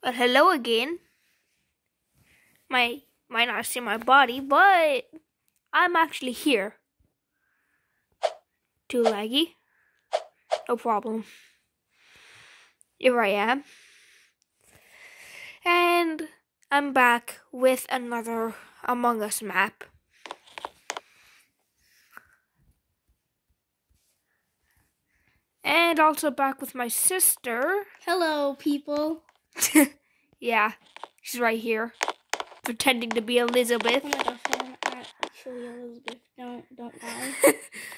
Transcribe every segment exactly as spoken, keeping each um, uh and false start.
Well, hello again. My might not see my body, but I'm actually here. Too laggy? No problem. Here I am. And I'm back with another Among Us map. And also back with my sister. Hello, people. Yeah, she's right here, pretending to be Elizabeth. Oh my gosh, I'm actually Elizabeth. Don't, don't lie.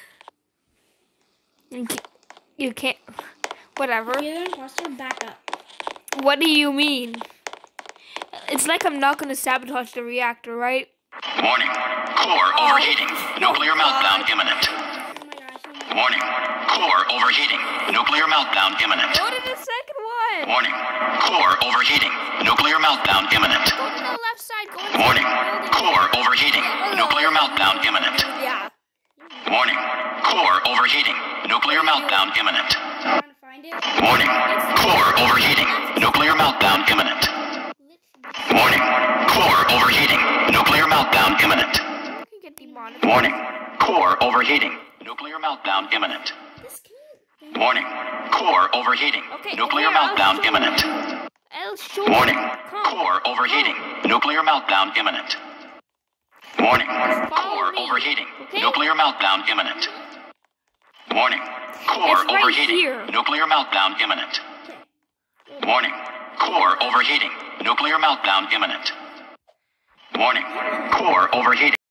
You can't, you can't. Whatever. You're the imposter, back up. What do you mean? It's like I'm not gonna sabotage the reactor, right? Warning. Core Oh. overheating. Nuclear Oh, meltdown God. imminent. Oh my gosh. Oh my Warning. Core overheating. Nuclear meltdown imminent. Go to the second one. Warning. Core overheating. Nuclear meltdown imminent. Go to the left side. Go to Warning. the building. Core overheating. Nuclear meltdown imminent. Yeah. Warning. Core overheating. Nuclear meltdown imminent. trying to find it. Warning. Core overheating. Nuclear meltdown imminent. Warning. Core overheating. Nuclear meltdown imminent. You can get demonetized. Warning. Core overheating. Nuclear meltdown imminent. This can Warning. Core overheating. Okay, Nuclear here, I'll meltdown show imminent. you. I'll show Warning. you. Come. Core overheating. Nuclear meltdown imminent. Warning. follow Core me, overheating. okay? Nuclear meltdown imminent. Warning. Core It's right overheating. here. Nuclear meltdown imminent. Warning. Core overheating. Nuclear meltdown imminent. Warning. Core overheating.